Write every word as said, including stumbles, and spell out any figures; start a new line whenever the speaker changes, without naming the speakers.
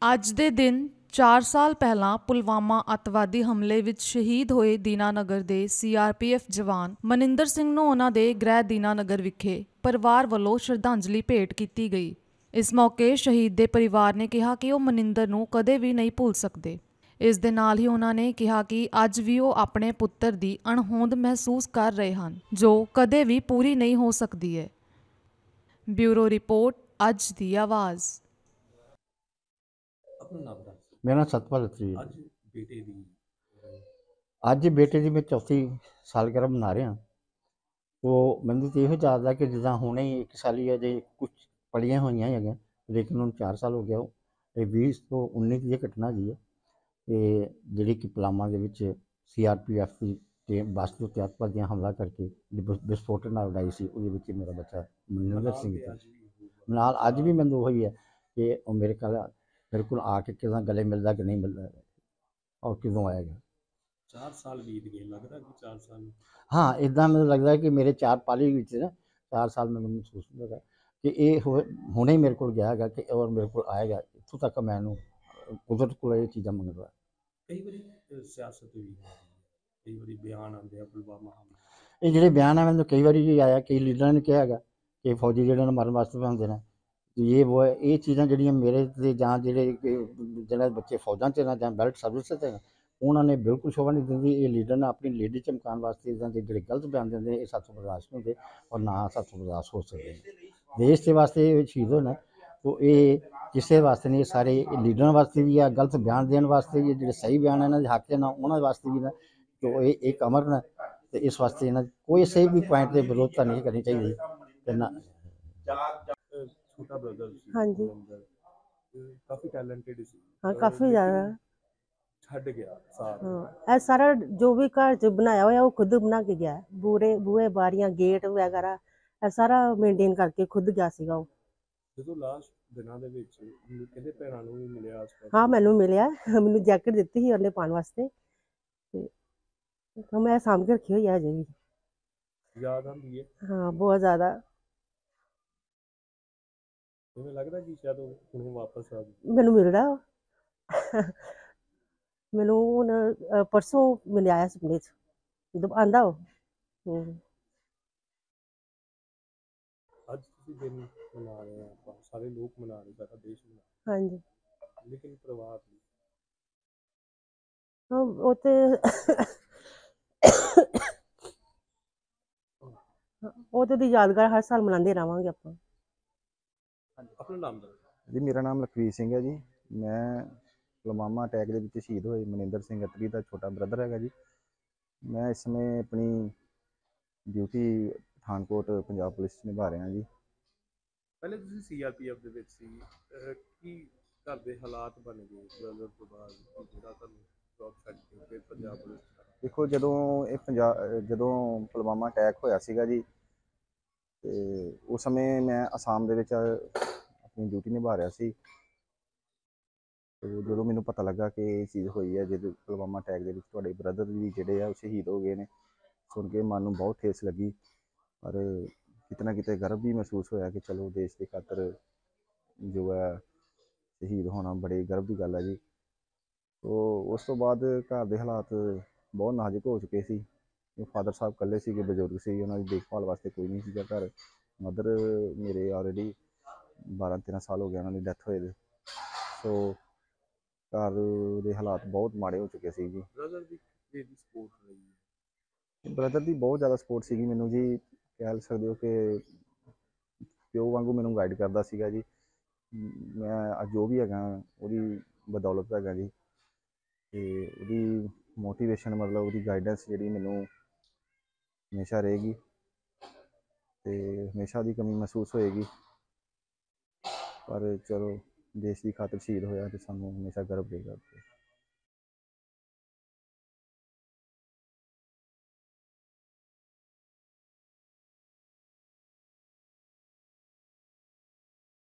ਅੱਜ ਦੇ ਦਿਨ ਚਾਰ ਸਾਲ ਪਹਿਲਾਂ ਪੁਲਵਾਮਾ ਅੱਤਵਾਦੀ ਹਮਲੇ ਵਿੱਚ ਸ਼ਹੀਦ ਹੋਏ ਦੀਨਾਨਗਰ ਦੇ ਸੀ ਆਰ ਪੀ ਐਫ ਜਵਾਨ ਮਨਿੰਦਰ ਸਿੰਘ ਨੂੰ ਉਹਨਾਂ ਦੇ ਗ੍ਰਹਿ ਦੀਨਾਨਗਰ ਵਿਖੇ ਪਰਿਵਾਰ ਵੱਲੋਂ ਸ਼ਰਧਾਂਜਲੀ ਭੇਟ ਕੀਤੀ ਗਈ। ਇਸ ਮੌਕੇ ਸ਼ਹੀਦ ਦੇ ਪਰਿਵਾਰ ਨੇ ਕਿਹਾ ਕਿ ਉਹ ਮਨਿੰਦਰ ਨੂੰ ਕਦੇ ਵੀ ਨਹੀਂ ਭੁੱਲ ਸਕਦੇ। ਇਸ ਦੇ ਨਾਲ ਹੀ ਉਹਨਾਂ ਨੇ ਕਿਹਾ ਕਿ ਅੱਜ ਵੀ ਉਹ ਆਪਣੇ ਪੁੱਤਰ ਦੀ ਅਣਹੋਂਦ ਮਹਿਸੂਸ ਕਰ ਰਹੇ ਹਨ, ਜੋ ਕਦੇ ਵੀ ਪੂਰੀ ਨਹੀਂ ਹੋ ਸਕਦੀ ਹੈ। ਬਿਊਰੋ ਰਿਪੋਰਟ, ਅੱਜ ਦੀ ਆਵਾਜ਼।
मेरा नाम सतपाल अत्री है।
ਅੱਜ ਬੇਟੇ ਦੀ
ਅੱਜ बेटे की मैं चौथी सालगिरह मना रहा। तो मैंने तो यही याद है कि जिदा हुणे ही एक साल ही अजे कुछ पढ़िया हुई है, लेकिन हम चार साल हो गया। ये बीस तो उन्नीस की घटना जी है तो जी कि पुलवामा के सी आर पी एफ की बस के उत्ते अतवादियां हमला करके विस्फोट नाल उड़ाई सी। वो मेरा बच्चा मनिंदर सिंह नाल अज भी मैंने वही है कि मेरे ख्याल मेरे को आके कि गले मिलता कि नहीं मिलता और किदों आएगा।
ਚਾਰ ਸਾਲ ਬੀਤ गए, लगता कि चार साल
हाँ इदा मैं लगता है कि मेरे चार पाली ना चार साल मैं महसूस होगा कि ये हुणे मेरे को गया है कि और मेरे को आएगा। इतों तक मैं कुदरत को ये चीज़ा मंगता।
कई बार सियासत भी कई बार बयान आते पुलवामा हमले
ये जो बयान है मैंने कई बार ये आया, कई लीडर ने कहा है कि फौजी जो मरन वास्ते होंगे ने ये वो है। ये चीज़ां जड़ियां मेरे ते जां जेह्ड़े जेह्ड़े बच्चे फौजां च न जां बैल्ट सर्विस च न उन्होंने बिल्कुल शोभा नहीं दी। ये लीडर ने अपनी लीडर चमकाने वास्ते इदां दे जेह्ड़े गलत बयान देंदे ये साथों बर्दाश्त नहीं होंदे और ना साथों बर्दाश्त हो सकदे। देश के वास्ते शहीद होना तो ये किसी वास्ते नहीं, सारे लीडर वास्ते भी है, गलत बयान देने वास्ते भी, जो सही बयान इन्होंने हक है ना उन्होंने वास्ते भी ना। तो ये एक अमर न तो इस वास्ते इन्होंने कोई सही भी पॉइंट की विरोधता नहीं करनी चाहिए ना।
छोटा ब्रदर
हाँ जी
काफी टैलेंटेड सी
हाँ काफ़ी ज़्यादा
छड़ गया साथ।
हाँ ਇਹ ਸਾਰਾ ਜੋ ਵੀ ਘਰ 'ਚ ਬਣਾਇਆ ਹੋਇਆ ਉਹ ਖੁਦ ਬਣਾ ਕੇ ਗਿਆ। ਬੂਰੇ ਬੂਹੇ ਬਾਰੀਆਂ ਗੇਟ ਵਗੈਰਾ ਇਹ ਸਾਰਾ ਮੇਨਟੇਨ ਕਰਕੇ ਖੁਦ ਗਿਆ ਸੀਗਾ ਉਹ।
ਜਦੋਂ ਲਾਸਟ ਦਿਨਾਂ ਦੇ ਵਿੱਚ ਕਹਿੰਦੇ ਭੈਣਾਂ ਨੂੰ ਵੀ ਮਿਲਿਆ ਆਸ-ਪਾਸ।
ਹਾਂ ਮੈਨੂੰ ਮਿਲਿਆ, ਮੈਨੂੰ ਜੈਕਟ ਦਿੱਤੀ ਸੀ ਉਹਨੇ ਪਾਉਣ ਵਾਸਤੇ ਤੇ ਮੈਂ ਸਾਂਭ ਕੇ ਰੱਖੀ ਹੋਈ ਹੈ ਅਜੇ ਵੀ।
ਯਾਦ ਆਉਂਦੀ ਹੈ
ਹਾਂ ਬਹੁਤ ਜ਼ਿਆਦਾ।
ਮੈਨੂੰ ਲੱਗਦਾ ਕਿ ਸ਼ਾਇਦ ਉਹ ਹੁਣ ਵਾਪਸ ਆ ਜਾਵੇ।
ਮੈਨੂੰ ਮਿਲਦਾ ਮੈਨੂੰ ਹੁਣ ਪਰਸੋਂ ਮਿਲਿਆ ਆਇਆ ਸੁਪਨੇ 'ਚ ਜਦੋਂ ਆਉਂਦਾ ਉਹ।
ਅੱਜ ਤੁਸੀਂ ਦਿਨ ਮਨਾ ਰਹੇ ਆ, ਆਪਾਂ ਸਾਰੇ ਲੋਕ ਮਨਾ ਰਹੇ, ਸਾਰਾ ਦੇਸ਼ ਮਨਾ ਰਿਹਾ,
ਹਾਂਜੀ
ਲੇਕਿਨ ਪਰਿਵਾਰ ਲਈ
ਹਾਂ ਉਹ ਤੇ ਉਹ ਤੇ ਦੀ ਯਾਦਗਾਰ ਹਰ ਸਾਲ ਮਨਾਉਂਦੇ ਰਹਾਂਗੇ ਆਪਾਂ।
ਆਪਣਾ ਨਾਮ ਦੱਸੋ
जी। मेरा नाम लखवीर सिंह है जी। मैं पुलवामा अटैक के शहीद होए मनिंदर सिंह अत्री का छोटा ब्रदर है जी। मैं इस समय अपनी ड्यूटी पठानकोट पंजाब पुलिस निभा रहा जी।
ਪਹਿਲੇ ਤੁਸੀਂ ਸੀ ਆਰ ਪੀ ਐਫ ਦੇ ਵਿੱਚ ਸੀ, ਕੀ ਘਰ ਦੇ ਹਾਲਾਤ ਬਣ ਗਏ ਬ੍ਰਦਰ ਤੋਂ ਬਾਅਦ ਜਿਹੜਾ ਤੁਹਾਨੂੰ ਜੌਬ ਛੱਡ ਕੇ ਫਿਰ ਪੰਜਾਬ ਪੁਲਿਸ?
देखो ਜਦੋਂ ਇਹ ਪੰਜਾਬ ਜਦੋਂ ਪੁਲਵਾਮਾ ਅਟੈਕ ਹੋਇਆ ਸੀਗਾ ਜੀ ਤੇ ਉਸ ਸਮੇਂ ਮੈਂ ਅਸਾਮ ਦੇ ਵਿੱਚ ਆਪਣੀ ਡਿਊਟੀ ਨਿਭਾ ਰਿਹਾ ਸੀ। ਤੇ ਜਦੋਂ ਮੈਨੂੰ ਪਤਾ ਲੱਗਾ ਕਿ ਇਹ ਚੀਜ਼ ਹੋਈ ਹੈ, ਜਦੋਂ ਪੁਲਵਾਮਾ ਅਟੈਕ ਦੇ ਵਿੱਚ ਤੁਹਾਡੇ ਬ੍ਰਦਰ ਵੀ ਜਿਹੜੇ ਆ ਉਹ ਸ਼ਹੀਦ ਹੋ ਗਏ ਨੇ, ਸੁਣ ਕੇ ਮਨ ਨੂੰ ਬਹੁਤ ਠੇਸ ਲੱਗੀ। ਪਰ ਕਿਤੇ ਨਾ ਕਿਤੇ ਗਰਵ ਵੀ ਮਹਿਸੂਸ ਹੋਇਆ ਕਿ ਚਲੋ ਦੇਸ਼ ਦੀ ਖਾਤਰ ਜੋ ਹੈ ਸ਼ਹੀਦ ਹੋਣਾ ਬੜੇ ਗਰਵ ਦੀ ਗੱਲ ਹੈ ਜੀ। ਤੋ ਉਸ ਤੋਂ ਬਾਅਦ ਘਰ ਦੇ ਹਾਲਾਤ ਬਹੁਤ ਨਾਜ਼ੁਕ ਹੋ ਚੁੱਕੇ ਸੀ। ਫਾਦਰ ਸਾਹਿਬ ਇਕੱਲੇ ਸੀਗੇ, ਬਜ਼ੁਰਗ ਸੀ, ਉਹਨਾਂ ਦੀ ਦੇਖਭਾਲ ਵਾਸਤੇ ਕੋਈ ਨਹੀਂ ਸੀਗਾ ਘਰ। ਮਦਰ ਮੇਰੇ ਆਲਰੇਡੀ ਬਾਰਾਂ ਤੇਰਾਂ ਸਾਲ ਹੋ ਗਿਆ ਉਹਨਾਂ ਦੀ ਡੈਥ ਹੋਏ ਦੇ। ਸੋ ਘਰ ਦੇ ਹਾਲਾਤ ਬਹੁਤ ਮਾੜੇ ਹੋ ਚੁੱਕੇ ਸੀ ਜੀ।
ਬ੍ਰਦਰ ਦੀ ਕਿਹਦੀ ਸਪੋਰਟ ਰਹੀ ਹੈ?
ਬ੍ਰਦਰ ਦੀ ਬਹੁਤ ਜ਼ਿਆਦਾ ਸਪੋਰਟ ਸੀਗੀ ਮੈਨੂੰ ਜੀ। ਕਹਿ ਸਕਦੇ ਹੋ ਕਿ ਪਿਓ ਵਾਂਗੂ ਮੈਨੂੰ ਗਾਈਡ ਕਰਦਾ ਸੀਗਾ ਜੀ। ਮੈਂ ਅੱਜ ਜੋ ਵੀ ਹੈਗਾ ਉਹਦੀ ਬਦੌਲਤ ਹੈਗਾ ਜੀ। ਅਤੇ ਉਹਦੀ ਮੋਟੀਵੇਸ਼ਨ ਮਤਲਬ ਉਹਦੀ ਗਾਈਡੈਂਸ ਜਿਹੜੀ ਮੈਨੂੰ ਹਮੇਸ਼ਾ ਰਹੇਗੀ ਅਤੇ ਹਮੇਸ਼ਾ ਉਹਦੀ ਕਮੀ ਮਹਿਸੂਸ ਹੋਏਗੀ। ਪਰ ਚਲੋ ਦੇਸ਼ ਦੀ ਖਾਤਰ ਸ਼ਹੀਦ ਹੋਇਆ ਅਤੇ ਸਾਨੂੰ ਹਮੇਸ਼ਾ ਗਰਵ ਰਹੇਗਾ।